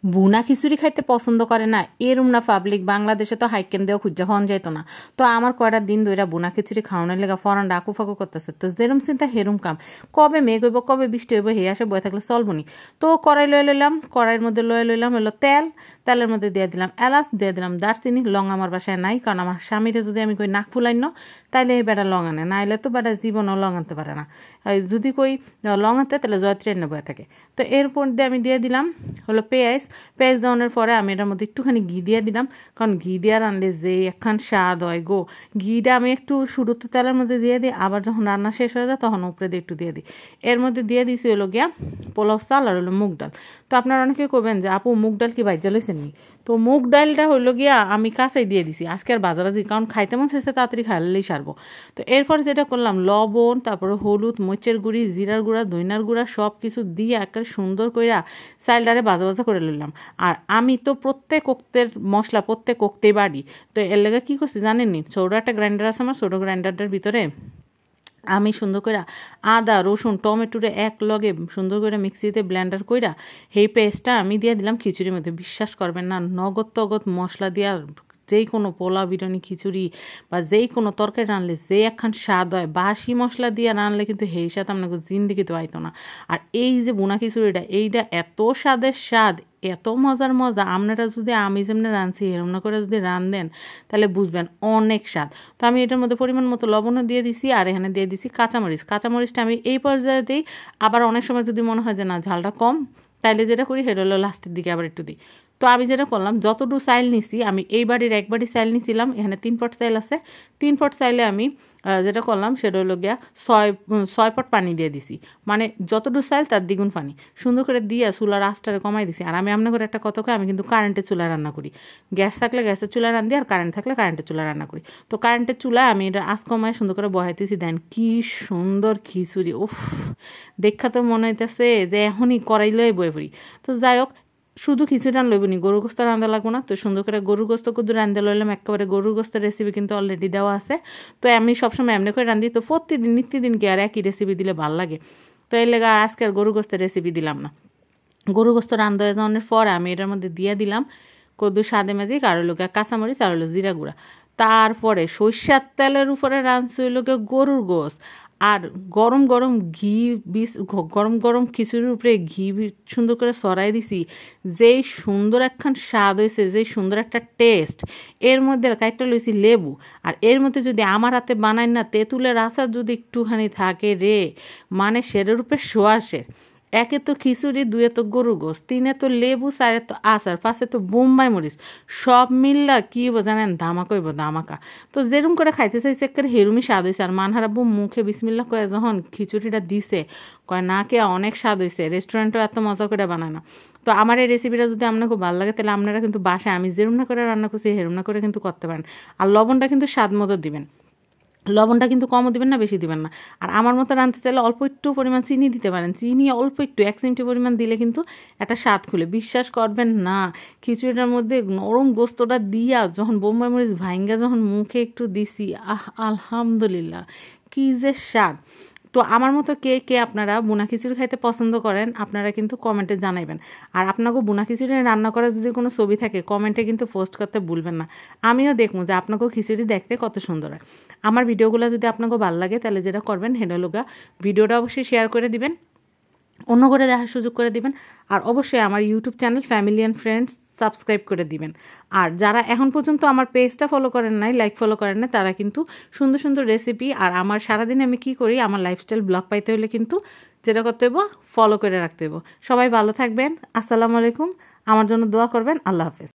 বুনা খিচুড়ি খাইতে পছন্দ করে না এরম না পাবলিক বাংলাদেশে তো হাইকেন দেও খুঁজা হন যাইতো না। তো আমার কয়টা দিন ধরে বুনা খিচুড়ি খাওয়ানোর লেগে ফরান ডাকু ফাঁকু করতেছে। তো যেরম চিন্তা হেরম কাম, কবে মেঘ হইব কবে বৃষ্টি হইব হে আসে বয়ে থাকলে চলবনি। তো কড়াই লয়ে লইলাম, কড়াইয়ের মধ্যে লয়ে লইলাম হলো তেল, তেলের মধ্যে দিয়ে দিলাম এলাচ, দিয়ে দিলাম দারচিনি। লং আমার বাসায় নাই, কারণ আমার স্বামীরে যদি আমি কই নাক ফুলাই ন তাইলে এই বেটা লং আনে, নাইলে তো বেটা জীবনও লং আনতে পারে না। যদি কই লং আনতে তাহলে জয়ত্রী এনে বয়ে থাকে। তো এরপর দিয়ে আমি দিয়ে দিলাম হলো পেঁয়াজ দেওয়ানোর পরে আমি এটার মধ্যে একটুখানি ঘি দিয়ে দিলাম, কারণ ঘি দিয়ে রানলে যে একখান স্বাদ হয় গো। ঘিটা আমি একটু শুরুতে তেলের মধ্যে দিয়ে দিই, আবার যখন রান্না শেষ হয়ে যায় তখন উপরে দিয়ে একটু দিয়ে দিই। এর মধ্যে দিয়ে দিয়েছি হলো গিয়া পোলাও চাল আর হলো মুগ ডাল। তো আপনারা অনেকে করবেন যে আপু মুগ ডাল কি বাইজা লইছেন নি? তো মুগ ডালটা হইলো গিয়া আমি কাঁচাই দিয়ে দিছি আজকে আর বাজাবাজি, কারণ খাইতে মন চাইছে তাড়াতাড়ি খাইলেই সারবো। তো এরপর যেটা করলাম লবণ, তারপরে হলুদ, মরিচের গুঁড়ি, জিরার গুঁড়া, ধইনার গুঁড়া সব কিছু দিয়ে একটা সুন্দর কইরা চালটারে ভাজা ভাজা করে লইলাম। আর আমি তো প্রত্যেক ওক্তের মশলা প্রত্যেক ওক্তেই বাড়ি। তো এর লেগে কী করছি জানেননি, ছোটো একটা গ্রাইন্ডার আছে আমার, ছোটো গ্রাইন্ডারটার ভিতরে আমি সুন্দর করে আদা রসুন টমেটোরে এক লগে সুন্দর করে মিক্সিতে ব্লেন্ডার কইরা সেই পেস্টটা আমি দিয়ে দিলাম খিচুড়ির মধ্যে। বিশ্বাস করবেন না, নগদ তগদ মশলা দিয়া যেই কোনো পোলাও বিরিয়ানি খিচুড়ি বা যেই কোনো তরকারি রানলে যে একখান স্বাদ হয়, বাসি মশলা দিয়ে রানলে কিন্তু সেই স্বাদ আপনাকে জিন্দিগিতে আইতো না। আর এই যে বুনা খিচুড়িটা এইটা এত স্বাদের স্বাদ, এত মজার মজা, আপনারা যদি আমি যেমনি রাঁধছি এরম না করে যদি রান দেন তাহলে বুঝবেন অনেক স্বাদ। তো আমি এটার মধ্যে পরিমাণ মতো লবণও দিয়ে দিছি, আর এখানে দিয়ে দিছি কাঁচামরিচ। কাঁচামরিচটা আমি এই পর্যায়ে দিই, আবার অনেক সময় যদি মনে হয় যে না ঝালটা কম, তাইলে যেটা করি সেটা হলো লাস্টের দিকে আবার একটু দিই। তো আমি যেটা করলাম যতটুকু চাইল নিছি, আমি এই বাড়ির এক বাড়ি চাইল নিছিলাম, এখানে 3 পট চাইল আছে। 3 পট চাইলে আমি যেটা করলাম সেটা হলো গিয়া 6 পট পানি দিয়ে দিছি, মানে যতটুকু চাইল তার দ্বিগুণ পানি সুন্দর করে দিয়ে চুলার আঁচটারে কমাই দিছি। আর আমি আপনার করে একটা কথা কই, আমি কিন্তু কারেন্টের চুলা রান্না করি। গ্যাস থাকলে গ্যাসের চুলা রান্ধি, আর কারেন্ট থাকলে কারেন্টের চুলা রান্না করি। তো কারেন্টের চুলায় আমি এটা আঁচ কমায় সুন্দর করে বহাইতেছি। দেন কি সুন্দর খিচুড়ি, উফ দেখা তো মনে হইতেছে যে এখনই কড়াই লয়ে বয়ে পড়ি। তো যাই হোক, শুধু খিচুড়ি রান লইব নি, গরুর গোস্ত রান্ধা লাগবো না। তো সুন্দর করে গরুর গোস্ত কুদু রান্ধে লইলাম, একেবারে গরুর গোস্তের রেসিপি কিন্তু অলরেডি দেওয়া আছে। তো আমি সবসময় এমনি করে রান্ধি, তো প্রতিদিন নিত্যদিন কি আর একই রেসিপি দিলে ভালো লাগে? তো এর লেগে আজকে আর গরুর গোস্তের রেসিপি দিলাম না। গরু গোস্ত রান্ধা হয়ে যাওয়ার পর আমি এটার মধ্যে দিয়ে দিলাম কদু সাদে ম্যাজিক, আর হলো কাঁচামরিচ, আর হলো জিরা গুঁড়া। তারপরে সরষের তেলের উপরে রাঁধছি হইল গরুর গোস্ত, আর গরম গরম ঘি গরম গরম খিচুড়ির উপরে ঘি সুন্দর করে ছড়াই দিছি। যেই সুন্দর একখান স্বাদ হয়েছে, যেই সুন্দর একটা টেস্ট। এর মধ্যে কাইটটা লইছি লেবু, আর এর মধ্যে যদি আমার হাতে বানাই না তেঁতুলের আচার যদি একটুখানি থাকে রে, মানে সেরের উপরে সোয়াশের। একে তো খিচুড়ি, দুয়ে তো গরু গোস, তিনে তো লেবু, চারে তো আচার, পাঁচে তো বোম্বাই মরিচ, সব মিললা কি জানেন ধামাকা হইব ধামাকা। তো যেরকম করে খাইতে চাইছে একের হেরুমি স্বাদ হয়েছে। আর মানহারাব্বু মুখে বিসমিল্লা কয়ে যখন খিচুড়িটা দিছে, কয় না কে অনেক স্বাদ হয়েছে, রেস্টুরেন্টও এত মজা করে বানায় না। তো আমার এই রেসিপিটা যদি আপনার খুব ভালো লাগে তাহলে আপনারা কিন্তু বাসায় আমি যেরকম না করে রান্না করছি হেরুম না করে কিন্তু করতে পারেন। আর লবণটা কিন্তু স্বাদ মতো দিবেন, লবণটা কিন্তু কমও দিবেন না বেশি দিবেন না। আর আমার মতো রাঁধতে চাইলে অল্প একটু পরিমাণ চিনি দিতে পারেন, চিনি অল্প একটু 1 চিমটি পরিমাণ দিলে কিন্তু একটা স্বাদ খুলে। বিশ্বাস করবেন না, খিচুড়িটার মধ্যে নরম গোস্তটা দিয়া যখন বোম্বাই মরিচ ভাইঙ্গা যখন মুখে একটু দিছি, আলহামদুলিল্লাহ কি যে স্বাদ। তো আমার মতো কে কে আপনারা বুনা খিচুড়ি খাইতে পছন্দ করেন আপনারা কিন্তু কমেন্টে জানাইবেন। আর আপনাকে বুনা খিচুড়ি রান্না করার যদি কোনো ছবি থাকে কমেন্টে কিন্তু পোস্ট করতে ভুলবেন না, আমিও দেখবো যে আপনাকেও খিচুড়ি দেখতে কত সুন্দর হয়। আমার ভিডিওগুলো যদি আপনাকে ভালো লাগে তাহলে যেটা করবেন হেডলোগা ভিডিওটা অবশ্যই শেয়ার করে দিবেন, অন্য করে দেখার সুযোগ করে দিবেন। আর অবশ্যই আমার YouTube channel family and friends subscribe করে দিবেন। আর যারা এখন পর্যন্ত আমার পেজটা ফলো করেন নাই, লাইক ফলো করেন না, তারা কিন্তু সুন্দর সুন্দর রেসিপি আর আমার সারাদিনে আমি কী করি আমার লাইফস্টাইল ব্লগ পাইতে হলে কিন্তু যেটা করতে হইব ফলো করে রাখতে হইব। সবাই ভালো থাকবেন, আসসালামু আলাইকুম, আমার জন্য দোয়া করবেন, আল্লাহ হাফেজ।